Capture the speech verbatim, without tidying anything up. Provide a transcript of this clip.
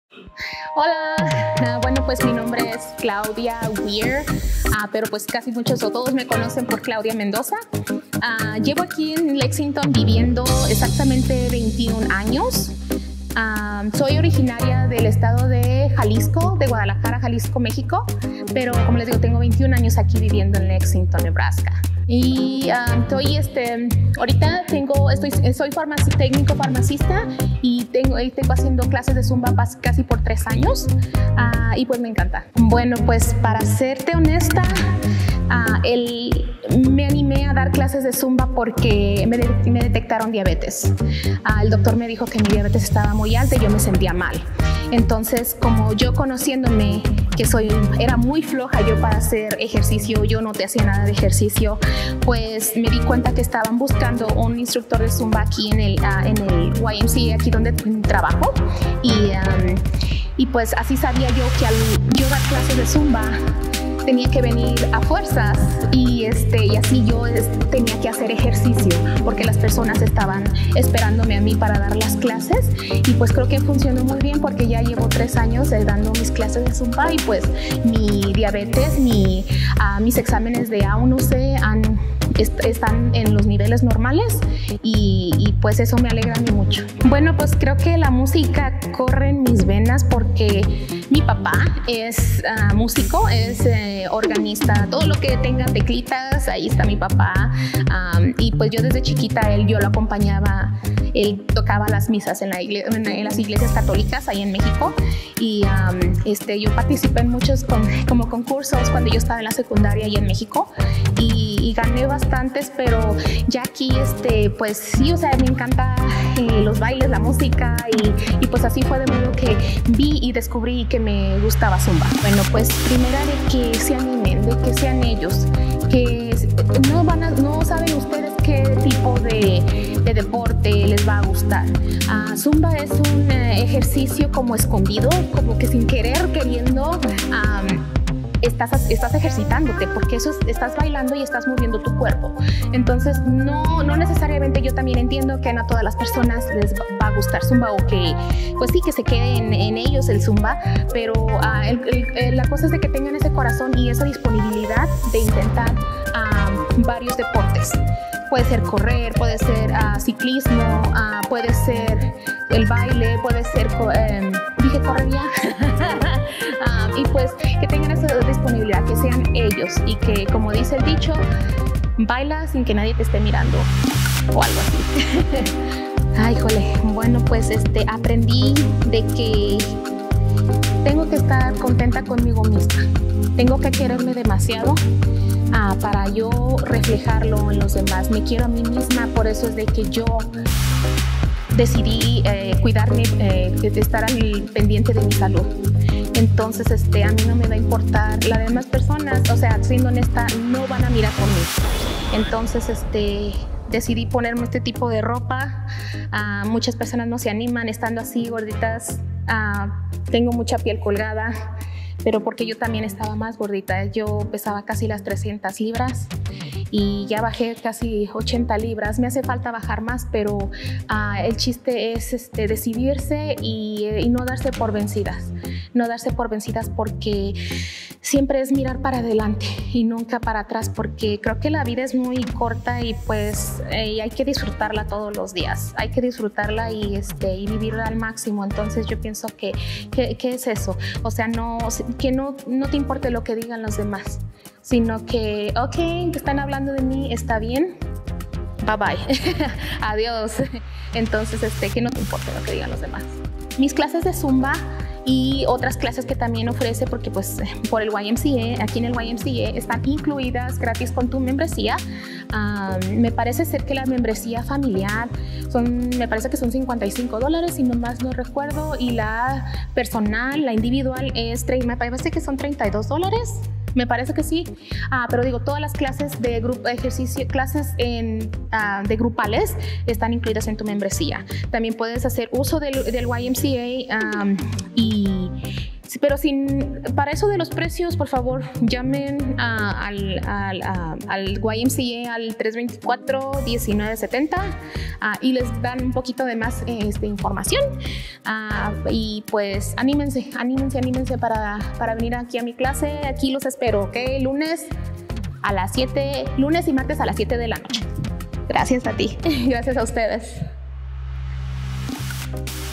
Hola, uh, bueno pues mi nombre es Claudia Weir, uh, pero pues casi muchos o todos me conocen por Claudia Mendoza. Uh, llevo aquí en Lexington viviendo exactamente veintiún años. Uh, soy originaria del estado de Jalisco, de Guadalajara, Jalisco, México, pero como les digo, tengo veintiún años aquí viviendo en Lexington, Nebraska. Y uh, estoy, este, ahorita tengo, estoy, soy farmaci, técnico farmacista y tengo, y tengo haciendo clases de Zumba casi por tres años uh, y pues me encanta. Bueno, pues para serte honesta, uh, el, me animé a dar clases de Zumba porque me, de, me detectaron diabetes. Uh, el doctor me dijo que mi diabetes estaba muy alta y yo me sentía mal. Entonces, como yo conociéndome que soy, era muy floja yo para hacer ejercicio, yo no te hacía nada de ejercicio, pues me di cuenta que estaban buscando un instructor de Zumba aquí en el, uh, en el Y M C A, aquí donde trabajo. Y, um, y pues así sabía yo que al yo dar clases de Zumba tenía que venir a fuerzas y, este, y así yo tenía que hacer ejercicio porque las personas estaban esperándome a mí para dar las clases y pues creo que funcionó muy bien porque ya llevo tres años eh, dando mis clases de Zumba y pues mi diabetes, mi, uh, mis exámenes de A uno C han, est están en los niveles normales y, y pues eso me alegra a mí mucho. Bueno, pues creo que la música corre en mis venas porque mi papá es uh, músico, es eh, organista, todo lo que tenga teclitas, ahí está mi papá. Um, y pues yo desde chiquita, él, yo lo acompañaba, él tocaba las misas en, la igle en, en las iglesias católicas ahí en México. Y um, este, yo participé en muchos con, como concursos cuando yo estaba en la secundaria ahí en México. Y, y gané bastantes, pero ya aquí, este, pues sí, o sea, me encanta eh, los bailes, la música. Y, y pues así fue de modo que vi y descubrí que me gustaba Zumba. Bueno, pues primera de que se animen, de que sean ellos, que no, van a, no saben ustedes qué tipo de, de deporte les va a gustar. Uh, Zumba es un uh, ejercicio como escondido, como que sin querer, queriendo, um, estás, estás ejercitándote, porque eso es, estás bailando y estás moviendo tu cuerpo. Entonces, no, no necesariamente, yo también entiendo que no a todas las personas les va a gustar Zumba o que, pues sí, que se quede en, en ellos el Zumba, pero uh, el, el, el, la cosa es de que tengan ese corazón y esa disponibilidad de intentar um, varios deportes. Puede ser correr, puede ser uh, ciclismo, uh, puede ser el baile, puede ser, um, dije correr ya, um, y pues que tengan esa disponibilidad, que sean ellos y que, como dice el dicho, baila sin que nadie te esté mirando o algo así. Ay, jole, bueno, pues este, aprendí de que tengo que estar contenta conmigo misma, tengo que quererme demasiado uh, para yo reflejarlo en los demás. Me quiero a mí misma, por eso es de que yo decidí eh, cuidarme, eh, de estar al pendiente de mi salud. Entonces, este, a mí no me va a importar las demás personas, o sea, siendo honesta, no van a mirar por mí. Entonces, este, decidí ponerme este tipo de ropa. Uh, muchas personas no se animan estando así gorditas. Uh, tengo mucha piel colgada, pero porque yo también estaba más gordita. Yo pesaba casi las trescientas libras y ya bajé casi ochenta libras. Me hace falta bajar más, pero uh, el chiste es este, decidirse y, y no darse por vencidas. No darse por vencidas porque siempre es mirar para adelante y nunca para atrás, porque creo que la vida es muy corta y pues eh, hay que disfrutarla todos los días. Hay que disfrutarla y, este, y vivirla al máximo. Entonces yo pienso que, que, que es eso. O sea, no, que no, no te importe lo que digan los demás, sino que, ok, que están hablando de mí, está bien, bye bye, adiós. Entonces, este, que no te importe lo que digan los demás. Mis clases de Zumba y otras clases que también ofrece, porque pues por el Y M C A, aquí en el Y M C A están incluidas gratis con tu membresía. Um, me parece ser que la membresía familiar son, me parece que son cincuenta y cinco dólares, si no más no recuerdo, y la personal, la individual es, me parece que son treinta y dos dólares. Me parece que sí, uh, pero digo, todas las clases de grupo, ejercicio, clases en, uh, de grupales están incluidas en tu membresía. También puedes hacer uso del, del Y M C A um, y pero sin, para eso de los precios, por favor, llamen a, al, al, a, al Y M C A al tres veinticuatro, diecinueve setenta uh, y les dan un poquito de más este, información. Uh, y pues anímense, anímense, anímense para, para venir aquí a mi clase. Aquí los espero, ¿ok? Lunes a las siete, lunes y martes a las siete de la noche. Gracias a ti. Gracias a ustedes.